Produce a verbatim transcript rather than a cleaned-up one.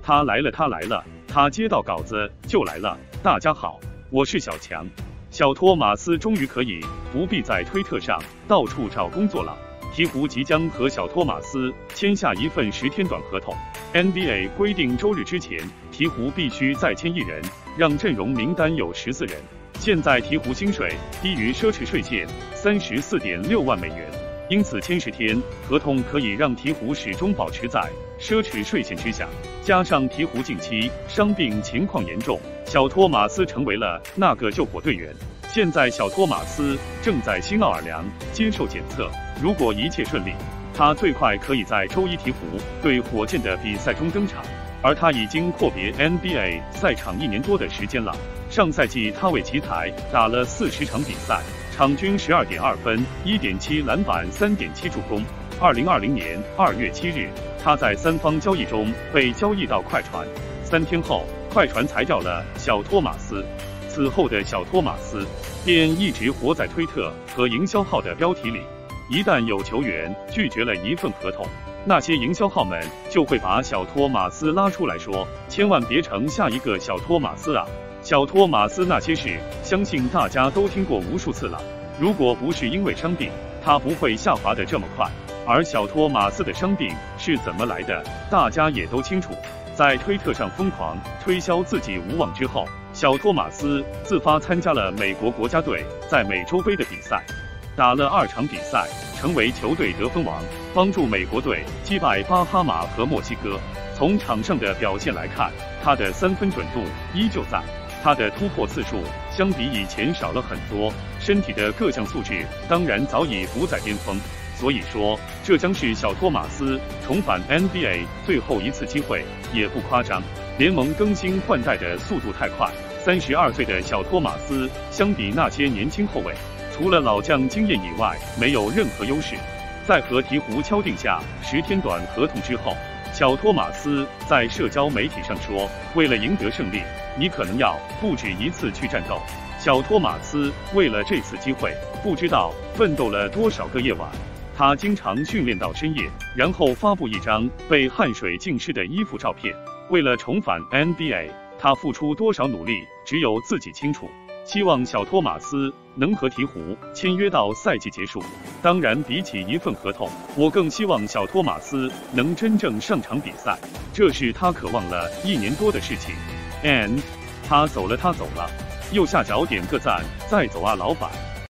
他来了，他来了，他接到稿子就来了。大家好，我是小强。小托马斯终于可以不必在推特上到处找工作了。鹈鹕即将和小托马斯签下一份十天短合同。N B A 规定周日之前，鹈鹕必须再签一人，让阵容名单有十四人。现在鹈鹕薪水低于奢侈税线三十四点六万美元，因此签十天合同可以让鹈鹕始终保持在奢侈税线之下。加上鹈鹕近期伤病情况严重，小托马斯成为了那个救火队员。现在小托马斯正在新奥尔良接受检测，如果一切顺利，他最快可以在周一鹈鹕对火箭的比赛中登场。而他已经阔别 N B A 赛场一年多的时间了。上赛季他为奇才打了四十场比赛，场均十二点二分、一点七篮板、三点七助攻。二零二零年二月七日，他在三方交易中被交易到快船，三天后，快船裁掉了小托马斯。此后的小托马斯便一直活在推特和营销号的标题里。一旦有球员拒绝了一份合同，那些营销号们就会把小托马斯拉出来说，千万别成下一个小托马斯啊！小托马斯那些事，相信大家都听过无数次了。如果不是因为伤病，他不会下滑的这么快。而小托马斯的伤病是怎么来的，大家也都清楚。在推特上疯狂推销自己无望之后，小托马斯自发参加了美国国家队在美洲杯的比赛，打了二场比赛，成为球队得分王，帮助美国队击败巴哈马和墨西哥。从场上的表现来看，他的三分准度依旧在，他的突破次数相比以前少了很多，身体的各项素质当然早已不在巅峰。所以说，这将是小托马斯重返 N B A 最后一次机会，也不夸张。联盟更新换代的速度太快，三十二岁的小托马斯相比那些年轻后卫，除了老将经验以外，没有任何优势。在和鹈鹕敲定下十天短合同之后，小托马斯在社交媒体上说，为了赢得胜利，你可能要不止一次去战斗。小托马斯为了这次机会，不知道奋斗了多少个夜晚。他经常训练到深夜，然后发布一张被汗水浸湿的衣服照片。为了重返 N B A， 他付出多少努力，只有自己清楚。希望小托马斯能和鹈鹕签约到赛季结束。当然，比起一份合同，我更希望小托马斯能真正上场比赛，这是他渴望了一年多的事情。And 他走了，他走了。右下角点个赞，再走啊，老板。